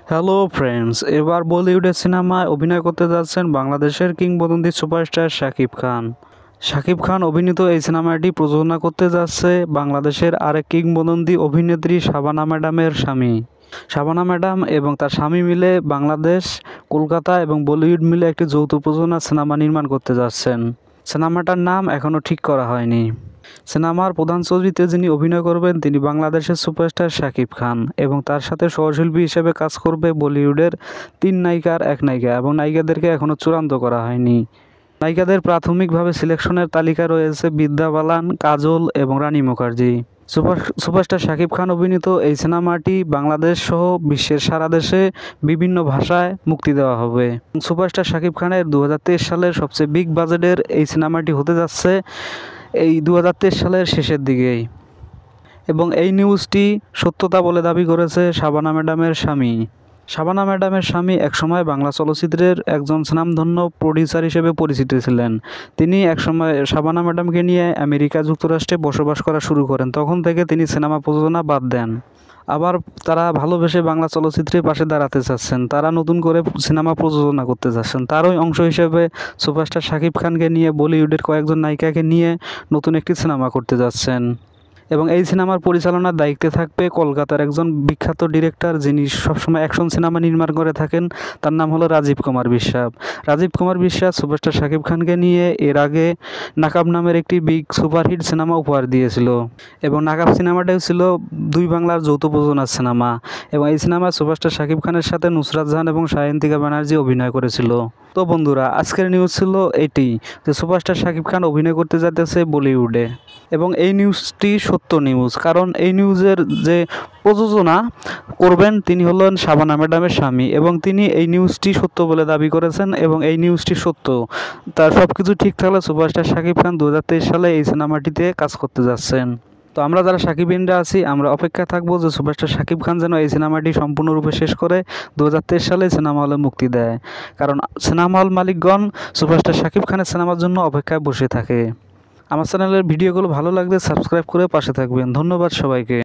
Hello friends, এবার বলিউডের সিনেমায় অভিনয় করতে যাচ্ছেন বাংলাদেশের কিংবদন্তি সুপারস্টার শাকিব খান। শাকিব খান অভিনীত এই সিনেমাটি প্রযোজনা করতে যাচ্ছে বাংলাদেশের আরেক কিংবদন্তি অভিনেত্রী শাবানা ম্যাডামের স্বামী। শাবানা ম্যাডাম এবং তার স্বামী মিলে বাংলাদেশ, কলকাতা এবং বলিউড মিলে একটি যৌথ প্রযোজনা সিনেমা নির্মাণ করতে যাচ্ছেন। সিনেমাটার নাম এখনও ঠিক করা হয়নি। সিনেমার প্রধান চরিত্রে যিনি অভিনয় করবেন তিনি বাংলাদেশের সুপারস্টার শাকিব খান এবং তার সাথে সহশিল্পী হিসেবে কাজ করবে বলিউডের 3 নায়িকার 1 নায়িকা, এবং নায়িকাদেরকে এখনও চূড়ান্ত করা হয়নি। নায়িকাদের প্রাথমিকভাবে সিলেকশনের তালিকা রয়েছে বিদ্যা বালান, কাজল এবং রানী মুখার্জি। সুপারস্টার শাকিব খান অভিনীত এই সিনেমাটি বাংলাদেশ সহ বিশ্বের সারা দেশে বিভিন্ন ভাষায় মুক্তি দেওয়া হবে। সুপারস্টার শাকিব খানের 2023 সালের সবচেয়ে বিগ বাজেটের এই সিনেমাটি হতে যাচ্ছে এই 2023 সালের শেষের দিকেই, এবং এই নিউজটি সত্যতা বলে দাবি করেছে শাবানা ম্যাডামের স্বামী। শাবানা ম্যাডামের স্বামী একসময় বাংলা চলচ্চিত্রের একজন স্বনামধন্য প্রডিউসার হিসেবে পরিচিত ছিলেন। তিনি একসময় শাবানা ম্যাডামকে নিয়ে আমেরিকা যুক্তরাষ্ট্রে বসবাস করা শুরু করেন। তখন থেকে তিনি সিনেমা প্রযোজনা বাদ দেন। আবার তারা ভালোবেসে বাংলা চলচ্চিত্রের পাশে দাঁড়াতে চাচ্ছেন। তারা নতুন করে সিনেমা প্রযোজনা করতে চাচ্ছেন। তারই অংশ হিসেবে সুপারস্টার শাকিব খানকে নিয়ে বলিউডের কয়েকজন নায়িকাকে নিয়ে নতুন একটি সিনেমা করতে যাচ্ছেন, এবং এই সিনেমার পরিচালনার দায়িত্বে থাকবে কলকাতার একজন বিখ্যাত ডিরেক্টর, যিনি সবসময় অ্যাকশন সিনেমা নির্মাণ করে থাকেন। তার নাম হলো রাজীব কুমার বিশ্বাস। রাজীব কুমার বিশ্বাস সুপারস্টার শাকিব খানকে নিয়ে এর আগে নাকাব নামের একটি বিগ সুপারহিট সিনেমা উপহার দিয়েছিল, এবং নাকাব সিনেমাটাও ছিল 2 বাংলার যৌথ প্রযোজনার সিনেমা, এবং এই সিনেমায় সুপারস্টার শাকিব খানের সাথে নুসরাত জাহান এবং সায়ন্তিকা ব্যানার্জি অভিনয় করেছিল। তো বন্ধুরা, আজকের নিউজ ছিল এটি যে সুপারস্টার শাকিব খান অভিনয় করতে যাইতেছে বলিউডে, এবং এই নিউজটি সত্য নিউজ, কারণ এই নিউজের যে প্রযোজনা করবেন তিনি হলেন শাবানা ম্যাডামের স্বামী, এবং তিনি এই নিউজটি সত্য বলে দাবি করেছেন, এবং এই নিউজটি সত্য। তার সব কিছু ঠিক থাকলে সুপারস্টার শাকিব খান 2023 সালে এই সিনেমাটিতে কাজ করতে যাচ্ছেন। তো আমরা যারা শাকিবিয়ানরা আছি, আমরা অপেক্ষা থাকবো যে সুপারস্টার শাকিব খান যেন এই সিনেমাটি সম্পূর্ণরূপে শেষ করে 2023 সালে সিনেমা হলে মুক্তি দেয়, কারণ সিনেমা হল মালিকগণ সুপারস্টার শাকিব খানের সিনেমার জন্য অপেক্ষায় বসে থাকে। আমার চ্যানেলের ভিডিওগুলো ভালো লাগলে সাবস্ক্রাইব করে পাশে থাকবেন। ধন্যবাদ সবাইকে।